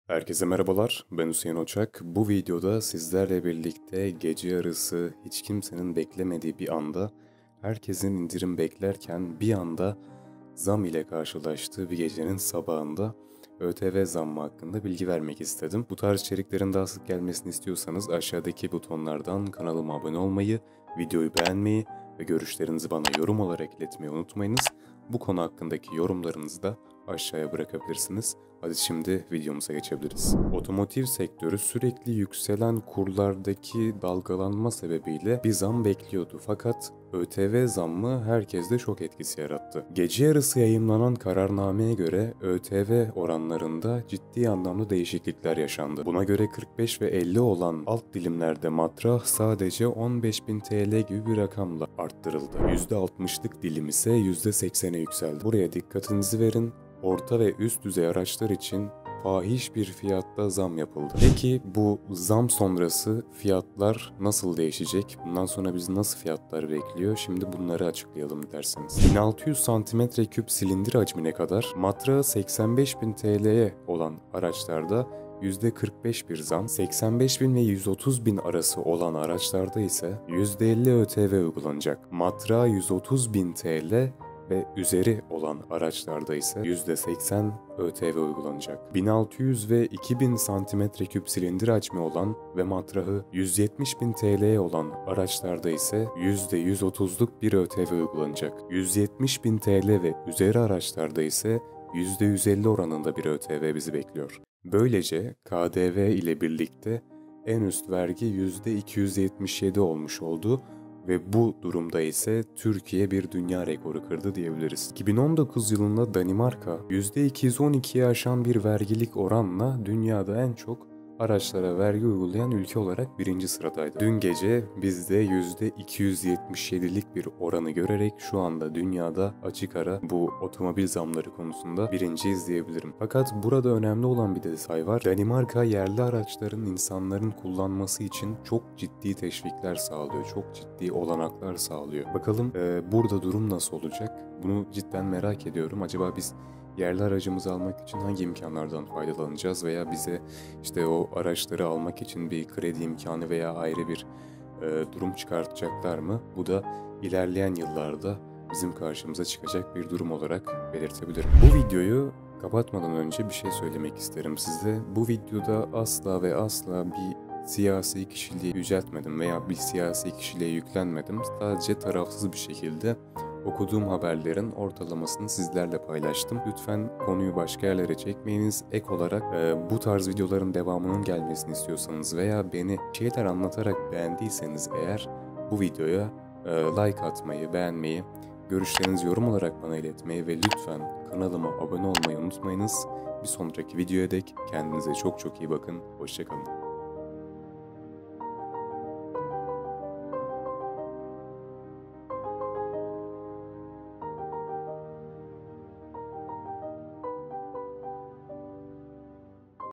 Herkese merhabalar, ben Hüseyin Oçak. Bu videoda sizlerle birlikte gece yarısı hiç kimsenin beklemediği bir anda, herkesin indirim beklerken bir anda zam ile karşılaştığı bir gecenin sabahında ÖTV zammı hakkında bilgi vermek istedim. Bu tarz içeriklerin daha sık gelmesini istiyorsanız aşağıdaki butonlardan kanalıma abone olmayı, videoyu beğenmeyi ve görüşlerinizi bana yorum olarak iletmeyi unutmayınız. Bu konu hakkındaki yorumlarınızı da aşağıya bırakabilirsiniz. Hadi şimdi videomuza geçebiliriz. Otomotiv sektörü sürekli yükselen kurlardaki dalgalanma sebebiyle bir zam bekliyordu. Fakat ÖTV zammı herkeste şok etkisi yarattı. Gece yarısı yayımlanan kararnameye göre ÖTV oranlarında ciddi anlamda değişiklikler yaşandı. Buna göre 45 ve 50 olan alt dilimlerde matrah sadece 15.000 TL gibi bir rakamla arttırıldı. %60'lık dilim ise %80'e yükseldi. Buraya dikkatinizi verin. Orta ve üst düzey araçlar için fahiş bir fiyatta zam yapıldı. Peki bu zam sonrası fiyatlar nasıl değişecek? Bundan sonra bizi nasıl fiyatlar bekliyor? Şimdi bunları açıklayalım derseniz. 1600 cm3 silindir hacmine kadar matrağı 85.000 TL'ye olan araçlarda %45 bir zam, 85.000 ve 130.000 arası olan araçlarda ise %50 ÖTV uygulanacak. Matrağı 130.000 TL ve üzeri olan araçlarda ise %80 ÖTV uygulanacak. 1600 ve 2000 cm3 silindir hacmi olan ve matrahı 170.000 TL'ye olan araçlarda ise %130'luk bir ÖTV uygulanacak. 170.000 TL ve üzeri araçlarda ise %150 oranında bir ÖTV bizi bekliyor. Böylece KDV ile birlikte en üst vergi %277 olmuş oldu. Ve bu durumda ise Türkiye bir dünya rekoru kırdı diyebiliriz. 2019 yılında Danimarka %212'ye aşan bir vergilik oranla dünyada en çok araçlara vergi uygulayan ülke olarak birinci sıradaydı. Dün gece biz de %277'lik bir oranı görerek şu anda dünyada açık ara bu otomobil zamları konusunda birinciyiz diyebilirim. Fakat burada önemli olan bir detay var. Danimarka yerli araçların insanların kullanması için çok ciddi teşvikler sağlıyor. Çok ciddi olanaklar sağlıyor. Bakalım burada durum nasıl olacak? Bunu cidden merak ediyorum. Acaba biz yerli aracımızı almak için hangi imkanlardan faydalanacağız veya bize işte o araçları almak için bir kredi imkanı veya ayrı bir durum çıkartacaklar mı? Bu da ilerleyen yıllarda bizim karşımıza çıkacak bir durum olarak belirtebilirim. Bu videoyu kapatmadan önce bir şey söylemek isterim size. Bu videoda asla ve asla bir siyasi kişiliği yüceltmedim veya bir siyasi kişiliğe yüklenmedim. Sadece tarafsız bir şekilde okuduğum haberlerin ortalamasını sizlerle paylaştım. Lütfen konuyu başka yerlere çekmeyiniz. Ek olarak bu tarz videoların devamının gelmesini istiyorsanız veya beni şeyler anlatarak beğendiyseniz eğer bu videoya like atmayı, beğenmeyi, görüşlerinizi yorum olarak bana iletmeyi ve lütfen kanalıma abone olmayı unutmayınız. Bir sonraki videoya dek kendinize çok çok iyi bakın. Hoşça kalın.